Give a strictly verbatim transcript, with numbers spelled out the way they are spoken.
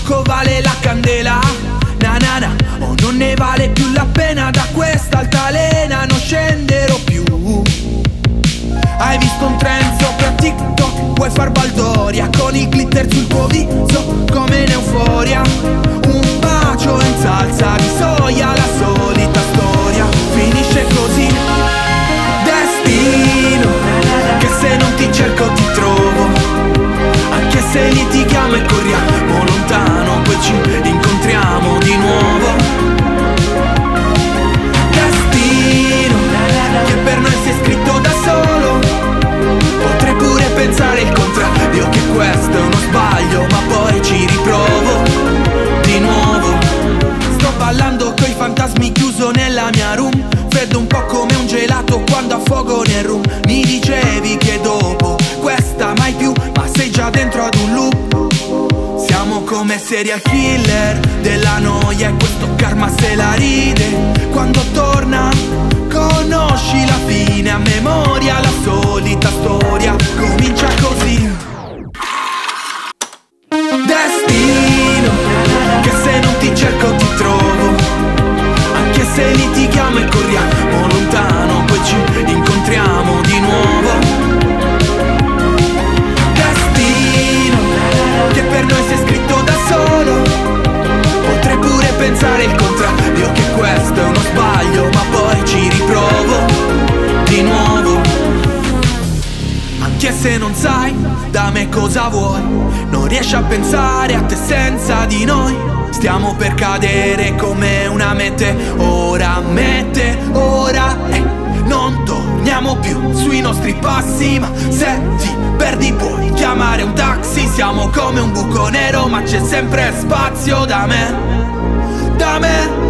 fuoco vale la candela, na na na. Oh, non ne vale più la pena, da questa altalena non scenderò più. Hai visto un trend sopra TikTok, vuoi far baldoria con il glitter sul tuo viso come in euforia. Un bacio in salsa di soia, la solita storia finisce così. Destino, che se non ti cerco ti trovo, anche se litighiamo e corriamo lontano, poi ci incontriamo di nuovo. Destino, che per noi si è scritto da solo, potrei pure pensare il contrario, che questo è uno sbaglio, ma poi ci riprovo di nuovo. Sto ballando coi fantasmi chiuso nella mia room, freddo un po' come un gelato quando affogo nel room. Mi dicevi che dopo questa mai più, ma sei già dentro ad un loop. Siamo come serial killer della noia, e questo karma se la ride quando torna. Conosci la fine a memoria, la solita storia comincia così. Destino, che se non ti cerco ti trovo, anche se litighiamo e corriamo lontano, poi ci incontriamo di nuovo. Destino, che per noi si è scritto da solo, potrei pure pensare il contrario, che questo è uno sbaglio, ma poi ci riprovo di nuovo. Anche se non sai da me cosa vuoi, non riesci a pensare a te senza di noi. Stiamo per cadere come una meteora, meteora, eh. Non torniamo più sui nostri passi, ma se ti perdi puoi chiamare un taxi. Siamo come un buco nero, ma c'è sempre spazio da me, da me.